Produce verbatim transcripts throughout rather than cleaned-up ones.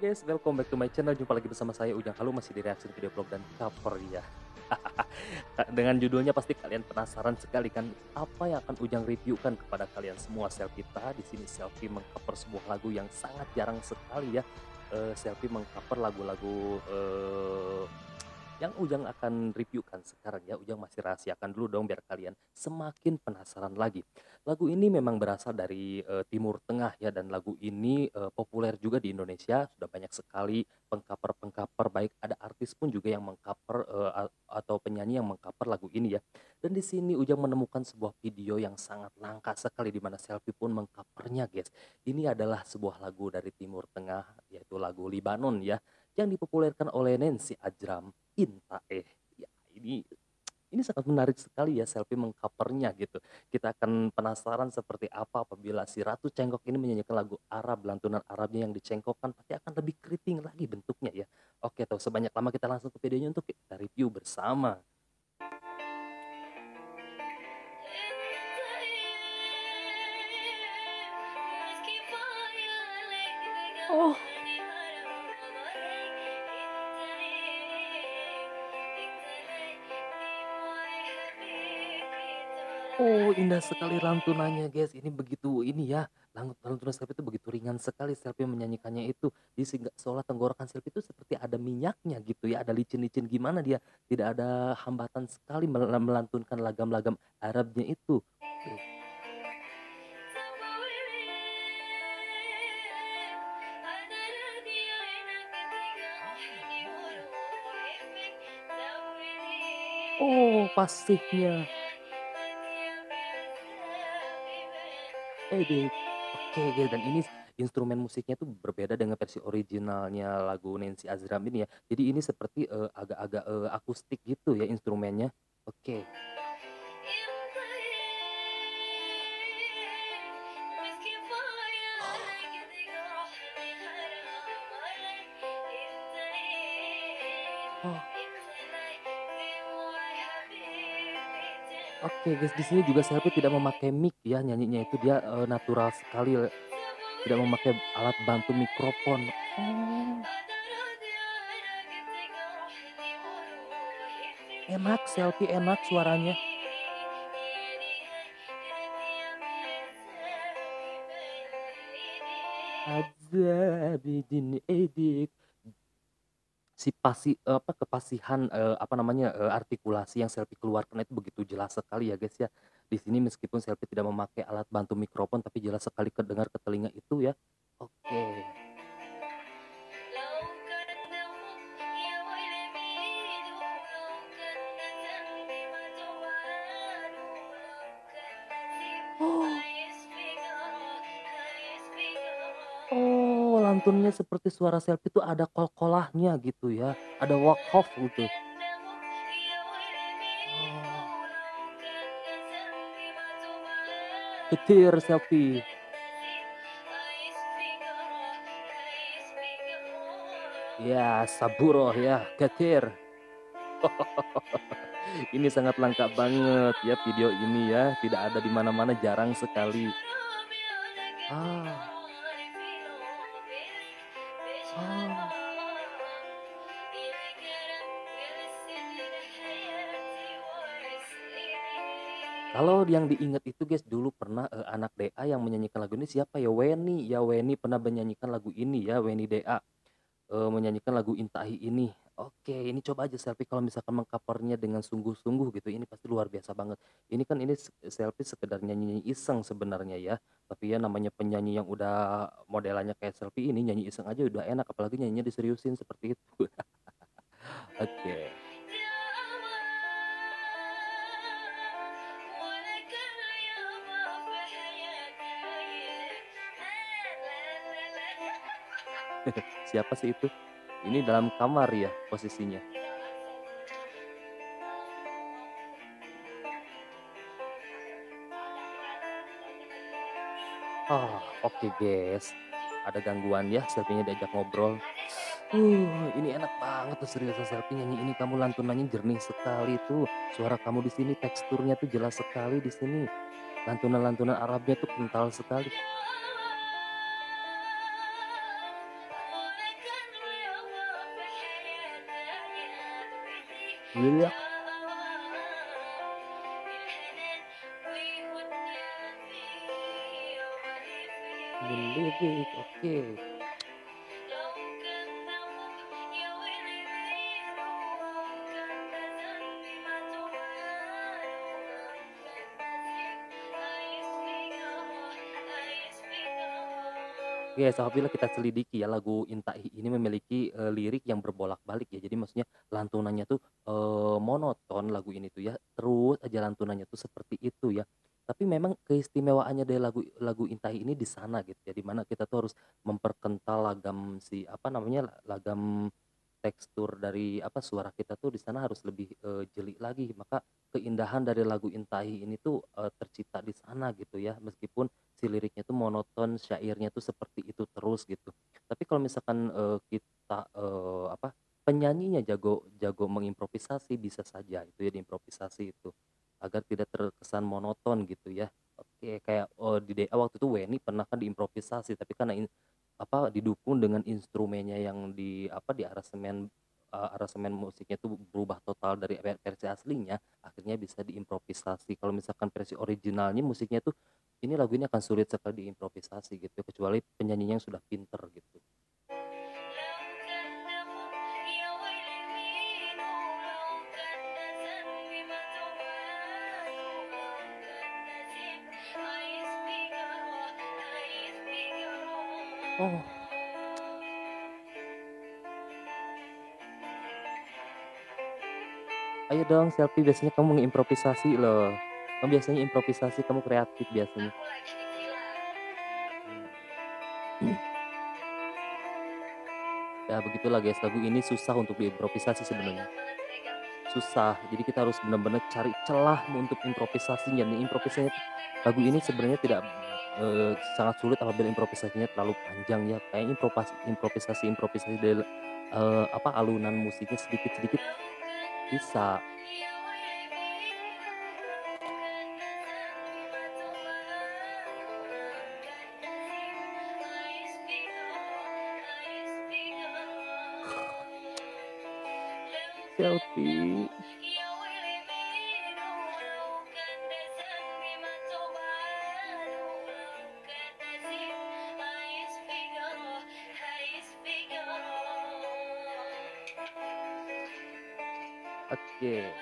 guys, welcome back to my channel. Jumpa lagi bersama saya Ujang. Halo, masih di reaction video vlog dan cover ya. Dengan judulnya pasti kalian penasaran sekali kan apa yang akan Ujang reviewkan kepada kalian semua. Selfie kita di sini selfie mengcover sebuah lagu yang sangat jarang sekali ya. Eh, selfie mengcover lagu-lagu eh, yang Ujang akan reviewkan sekarang ya. Ujang masih rahasiakan dulu dong biar kalian semakin penasaran lagi. Lagu ini memang berasal dari eh, Timur Tengah ya, dan lagu ini eh, populer juga di Indonesia. Sudah banyak sekali pengcover-pengcover, baik ada artis pun juga yang mengcover eh, a- atau penyanyi yang mengcover lagu ini ya. Dan di sini Ujang menemukan sebuah video yang sangat langka sekali di mana Selfie pun mengcovernya, guys. Ini adalah sebuah lagu dari Timur Tengah, yaitu lagu Libanon ya, yang dipopulerkan oleh Nancy Ajram, Inta eh. Ya, ini ini sangat menarik sekali ya Selfie mengcovernya gitu. Kita akan penasaran seperti apa apabila si Ratu Cengkok ini menyanyikan lagu Arab, lantunan Arabnya yang dicengkokkan pasti akan lebih keriting lagi bentuknya ya. Oke, tuh sebanyak lama kita langsung ke videonya untuk kita review bersama. Oh, oh, indah sekali lantunannya, guys. Ini begitu ini ya, lang- lantunan Selfie itu begitu ringan sekali Selfie menyanyikannya itu. Di sehingga seolah tenggorokan Selfie itu seperti ada minyaknya gitu ya, ada licin-licin gimana dia. Tidak ada hambatan sekali mel- melantunkan lagam-lagam Arabnya itu. Tuh. Oh, fasihnya. Edik. Oke, guys, dan ini instrumen musiknya tuh berbeda dengan versi originalnya lagu Nancy Azram ini ya. Jadi ini seperti, eee, agak-agak, eee, akustik gitu ya instrumennya. Oke. Oh, oke, guys, di sini juga Selfie tidak memakai mic ya, nyanyinya itu dia, eee, natural sekali, le tidak memakai alat bantu mikrofon. Oh, enak, Selfie enak suaranya. Azabidin edik. Si pasi apa, kepasihan, eee, apa namanya, eee, artikulasi yang Selfie keluarkan itu begitu jelas sekali ya, guys, ya. Di sini meskipun Selfie tidak memakai alat bantu mikrofon, tapi jelas sekali kedengar ke telinga itu ya. Oke. Oh, oh, lantunnya seperti suara Selfie itu ada kol-kolahnya gitu ya, ada waqaf gitu. Oh, getir Selfie. Ya, saburoh ya, getir. Ini sangat langka banget ya video ini ya, tidak ada di mana-mana, jarang sekali. Ah, oh. Kalau yang diingat itu, guys, dulu pernah, eee, anak D A yang menyanyikan lagu ini siapa ya, Weni, ya Weni pernah menyanyikan lagu ini ya, Weni D A, eee, menyanyikan lagu Intahi ini. Oke, ini coba aja Selfie kalau misalkan meng-cover-nya dengan sungguh-sungguh gitu, ini pasti luar biasa banget. Ini kan ini se Selfie sekedar nyanyi-nyanyi iseng sebenarnya ya, tapi ya namanya penyanyi yang udah modelannya kayak Selfie ini, nyanyi iseng aja udah enak, apalagi nyanyinya diseriusin seperti itu. Oke. Siapa sih itu? Ini dalam kamar ya posisinya? Oh, oke, guys. Ada gangguan ya, Selfie-nya diajak ngobrol. Uh, ini enak banget tuh seriusan Selfie nyanyi ini, kamu lantunannya jernih sekali tuh. Suara kamu di sini teksturnya tuh jelas sekali di sini. Lantunan-lantunan Arabnya tuh kental sekali. Blak. Melirik, oke. Oke, apabila kita selidiki ya, lagu Intai ini memiliki, eee, lirik yang berbolak-balik ya. Jadi maksudnya lantunannya tuh, eee, monoton lagu ini tuh ya, terus aja lantunannya tuh seperti itu ya. Tapi memang keistimewaannya dari lagu lagu Intai ini di sana gitu ya, di mana kita tuh harus memperkental lagam si apa namanya, lagam tekstur dari apa, suara kita tuh di sana harus lebih, eee, jeli lagi. Maka keindahan dari lagu Intai ini tuh, eee, tercipta di sana gitu ya, meskipun si liriknya tuh monoton, syairnya tuh seperti itu terus gitu. Tapi kalau misalkan, eee, kita, eee, apa, penyanyinya jago jago mengimprovisasi bisa saja itu ya diimprovisasi itu, agar tidak terkesan monoton gitu ya. Oke, kayak, eee, di D A waktu itu Wenny pernah kan diimprovisasi, tapi karena in apa, didukung dengan instrumennya yang di apa, di aransemen, eee, aransemen musiknya tuh berubah total dari ve versi aslinya, akhirnya bisa diimprovisasi. Kalau misalkan versi originalnya musiknya tuh, ini lagu ini akan sulit sekali diimprovisasi gitu, kecuali penyanyinya yang sudah pinter gitu. Oh, ayo dong Selfie, biasanya kamu mengimprovisasi loh. Kamu biasanya improvisasi, kamu kreatif biasanya. Mmm. Ya begitulah guys, lagu ini susah untuk diimprovisasi sebenarnya. Susah, jadi kita harus benar-benar cari celah untuk improvisasinya nih, improvisasinya tuh lagu ini sebenarnya tidak, eee, sangat sulit apabila improvisasinya terlalu panjang ya, kayaknya impropas improvisasi-improvisasi del eee, apa, alunan musiknya sedikit-sedikit bisa. Selfie. Oke.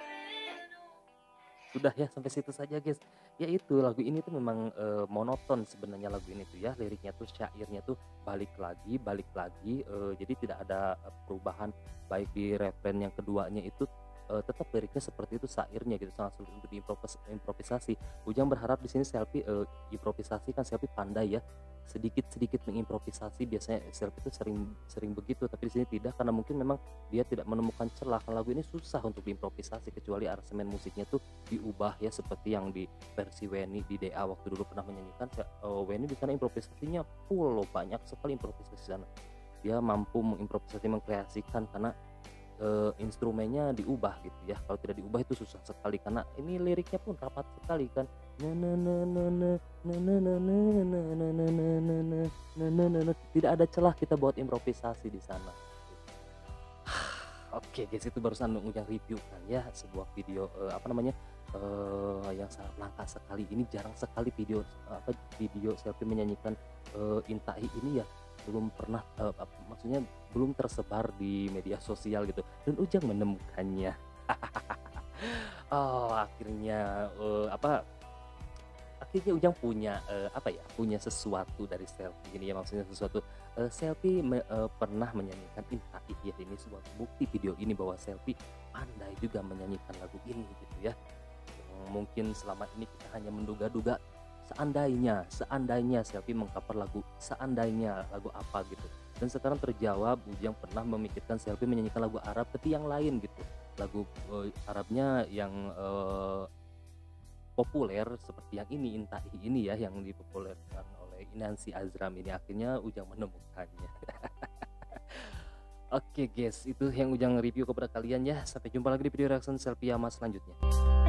Sudah ya sampai situ saja guys. Ya itu lagu ini tuh memang, eee, monoton sebenarnya lagu ini tuh ya, liriknya tuh syairnya tuh balik lagi balik lagi, eee, jadi tidak ada, eee, perubahan baik di refren yang keduanya itu, eee, tetap liriknya seperti itu, syairnya gitu sangat sulit untuk diimprovas improvisasi. Ujang berharap di sini Selfie, eee, improvisasi kan Selfie pandai ya, sedikit-sedikit mengimprovisasi biasanya Selfie itu sering sering begitu, tapi di sini tidak karena mungkin memang dia tidak menemukan celah. Karena lagu ini susah untuk diimprovisasi kecuali aransemen musiknya tuh diubah ya seperti yang di versi Wenny di D A waktu dulu pernah menyanyikan kayak, eee, Wenny di sana improvisasinya full loh, banyak sekali improvisasi di sana. Dia mampu mengimprovisasi, mengkreasikan karena, eee, instrumennya diubah gitu ya. Kalau tidak diubah itu susah sekali karena ini liriknya pun rapat sekali kan. Na na na na na, na na na na na na na na na na, na na na na. Tidak ada celah kita buat improvisasi di sana. Oke guys, itu barusan Ujang review kan ya sebuah video, eee, apa namanya, eee, yang sangat langka sekali. Ini jarang sekali video, eee, apa, video Selfie menyanyikan, eee, Intai ini ya belum pernah, eee, ap maksudnya belum tersebar di media sosial gitu dan Ujang menemukannya. Oh akhirnya, eee, apa, akhirnya Ujang punya, eee, apa ya, punya sesuatu dari Selfie ini ya, maksudnya sesuatu, eee, Selfie me eee, pernah menyanyikan Intai ya, ini sebuah bukti video ini bahwa Selfie pandai juga menyanyikan lagu ini gitu ya. Yang mungkin selama ini kita hanya menduga-duga, seandainya seandainya Selfie meng-cover lagu seandainya lagu apa gitu, dan sekarang terjawab, Ujang pernah memikirkan Selfie menyanyikan lagu Arab tapi yang lain gitu, lagu, eee, Arabnya yang, eee populer seperti yang ini, Intai ini ya yang dipopulerkan oleh Nancy Azram ini, akhirnya Ujang menemukannya. Oke guys, itu yang Ujang review kepada kalian ya. Sampai jumpa lagi di video reaction Selfie Yama selanjutnya.